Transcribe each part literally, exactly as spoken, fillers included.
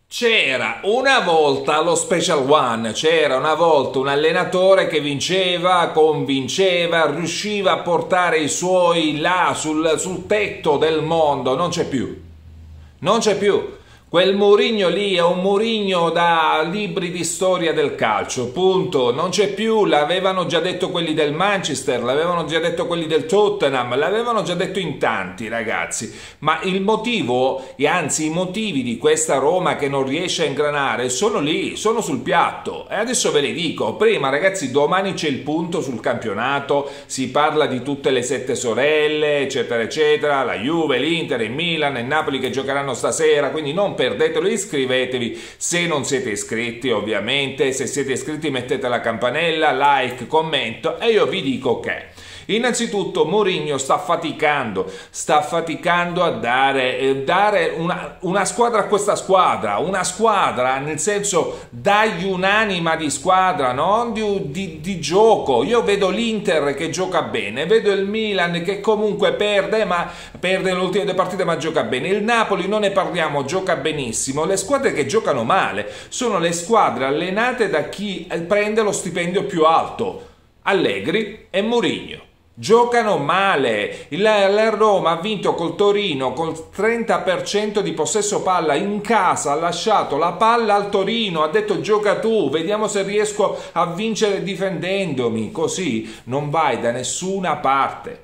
C'era una volta allo Special One, c'era una volta un allenatore che vinceva, convinceva, riusciva a portare i suoi là sul, sul tetto del mondo. Non c'è più, non c'è più. Quel Mourinho lì è un Mourinho da libri di storia del calcio, punto. Non c'è più, l'avevano già detto quelli del Manchester, l'avevano già detto quelli del Tottenham, l'avevano già detto in tanti, ragazzi. Ma il motivo, e anzi i motivi di questa Roma che non riesce a ingranare sono lì, sono sul piatto. E adesso ve li dico. Prima, ragazzi, domani c'è il punto sul campionato, si parla di tutte le sette sorelle, eccetera, eccetera, la Juve, l'Inter, il Milan, il Napoli che giocheranno stasera, quindi non perdetelo, iscrivetevi se non siete iscritti, ovviamente. Se siete iscritti mettete la campanella, like, commento, e io vi dico che innanzitutto Mourinho sta faticando, sta faticando a dare, eh, dare una, una squadra a questa squadra, una squadra nel senso dagli un'anima di squadra, non di, di, di gioco. Io vedo l'Inter che gioca bene, vedo il Milan che comunque perde, ma perde le ultime due partite ma gioca bene, il Napoli non ne parliamo, gioca benissimo. Le squadre che giocano male sono le squadre allenate da chi prende lo stipendio più alto, Allegri e Mourinho. Giocano male. La Roma ha vinto col Torino col trenta per cento di possesso palla in casa, ha lasciato la palla al Torino, ha detto gioca tu, vediamo se riesco a vincere difendendomi. Così non vai da nessuna parte.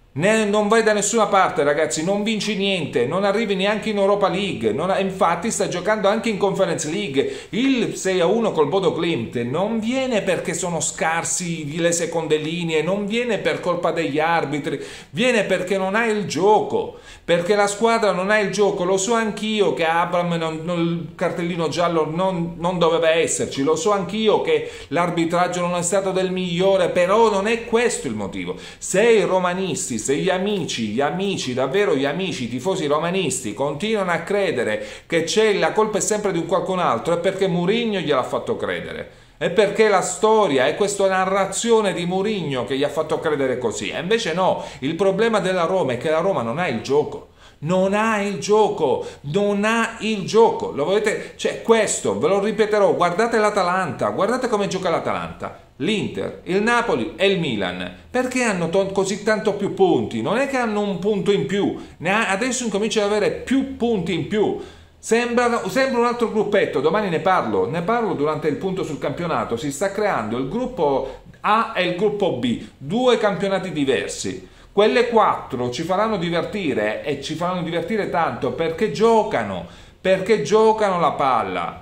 Non vai da nessuna parte, ragazzi, non vinci niente, non arrivi neanche in Europa League, non, infatti sta giocando anche in Conference League. Il sei a uno col Bodo Glimt non viene perché sono scarsi le seconde linee, non viene per colpa degli arbitri, viene perché non ha il gioco, perché la squadra non ha il gioco. Lo so anch'io che Abraham non, non, il cartellino giallo non, non doveva esserci, lo so anch'io che l'arbitraggio non è stato del migliore, però non è questo il motivo. Se i romanisti, se gli amici, gli amici, davvero gli amici, i tifosi romanisti continuano a credere che c'è la colpa è sempre di un qualcun altro, è perché Mourinho gliel'ha fatto credere. È perché la storia è questa narrazione di Mourinho che gli ha fatto credere così. E invece no, il problema della Roma è che la Roma non ha il gioco. Non ha il gioco, non ha il gioco. Lo volete? Cioè, questo ve lo ripeterò. Guardate l'Atalanta, guardate come gioca l'Atalanta. L'Inter, il Napoli e il Milan, perché hanno così tanto più punti? Non è che hanno un punto in più, adesso incominciano ad avere più punti in più. Sembra, sembra un altro gruppetto, domani ne parlo, ne parlo durante il punto sul campionato. Si sta creando il gruppo A e il gruppo B, due campionati diversi. Quelle quattro ci faranno divertire e ci faranno divertire tanto perché giocano, perché giocano la palla.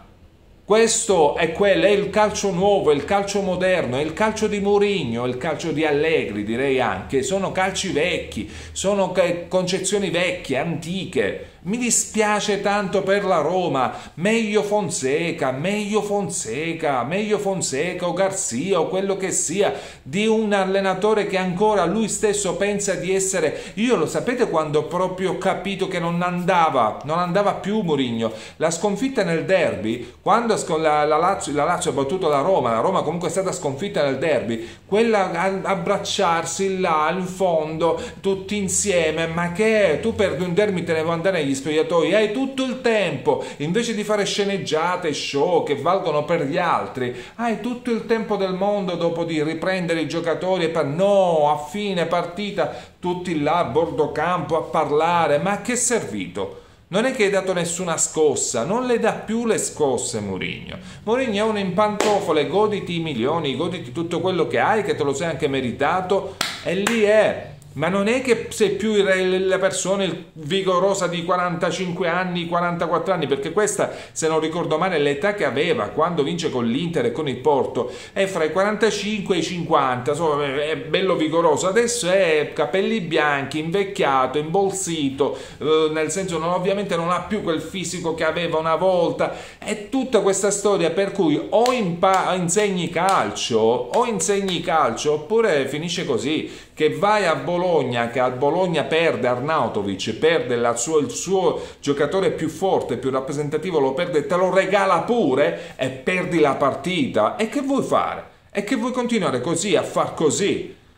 Questo è quello, è il calcio nuovo, è il calcio moderno, è il calcio di Mourinho, è il calcio di Allegri, direi anche. Sono calci vecchi, sono concezioni vecchie, antiche. Mi dispiace tanto per la Roma, meglio Fonseca, meglio Fonseca, meglio Fonseca o Garzia o quello che sia, di un allenatore che ancora lui stesso pensa di essere. Io lo sapete quando proprio ho capito che non andava, non andava più Mourinho? La sconfitta nel derby, quando la, la, Lazio, la Lazio ha battuto la Roma, la Roma comunque è stata sconfitta nel derby, quella a, abbracciarsi là in fondo, tutti insieme, ma che tu perdi un derby te ne vuoi andare negli spogliatoi, hai tutto il tempo, invece di fare sceneggiate, show che valgono per gli altri, hai tutto il tempo del mondo dopo di riprendere i giocatori e per no, a fine partita tutti là a bordo campo a parlare. Ma che è servito? Non è che hai dato nessuna scossa, non le dà più le scosse Mourinho. Mourinho è uno in pantofole, goditi i milioni, goditi tutto quello che hai, che te lo sei anche meritato, e lì è. Ma non è che sei più la persona vigorosa di quarantacinque anni, quarantaquattro anni, perché questa, se non ricordo male, è l'età che aveva quando vince con l'Inter e con il Porto, è fra i quarantacinque e i cinquanta, insomma, è bello vigoroso. Adesso è capelli bianchi, invecchiato, imbolsito, eh, nel senso non, ovviamente non ha più quel fisico che aveva una volta. È tutta questa storia per cui o insegni calcio, o insegni calcio, oppure finisce così, che vai a Bologna, che a Bologna perde Arnautovic, perde la sua, il suo giocatore più forte, più rappresentativo, lo perde, te lo regala pure e perdi la partita. E che vuoi fare? E che vuoi continuare così, a far così?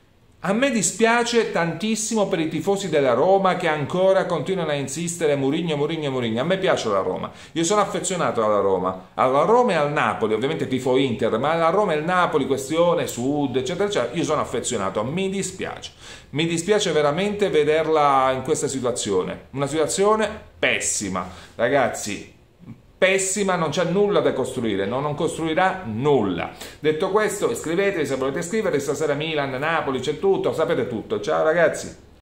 A me dispiace tantissimo per i tifosi della Roma che ancora continuano a insistere Mourinho, Mourinho, Mourinho. A me piace la Roma. Io sono affezionato alla Roma. Alla Roma e al Napoli, ovviamente tifo Inter, ma alla Roma e al Napoli, questione, Sud, eccetera, eccetera. Io sono affezionato. Mi dispiace. Mi dispiace veramente vederla in questa situazione. Una situazione pessima. Ragazzi, pessima, non c'è nulla da costruire, no, non costruirà nulla. Detto questo, iscrivetevi se volete iscrivervi, stasera Milan, Napoli, c'è tutto, sapete tutto. Ciao ragazzi!